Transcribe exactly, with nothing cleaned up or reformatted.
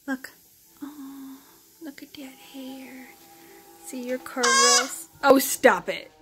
Look. Oh, look at that hair. See your curls. Oh, stop it.